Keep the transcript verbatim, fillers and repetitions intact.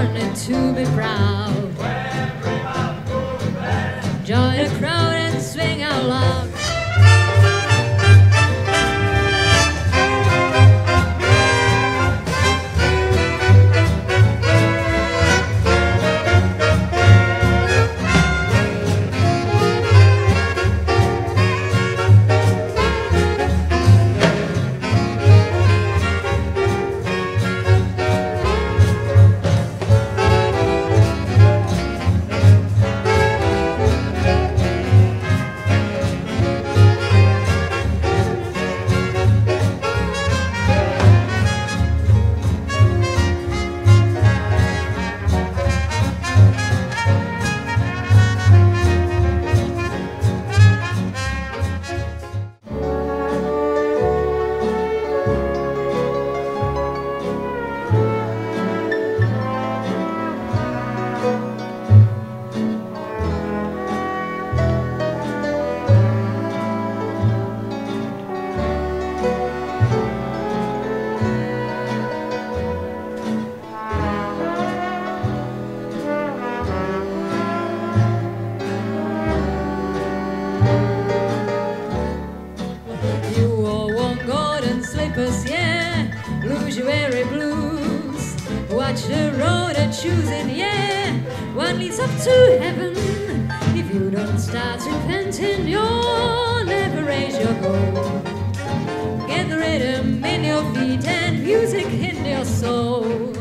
born to be proud. Join the crowd and swing out loud. Watch the road a choosing, yeah. One leads up to heaven. If you don't start repenting, you'll never raise your goal. Get the rhythm in your feet and music in your soul.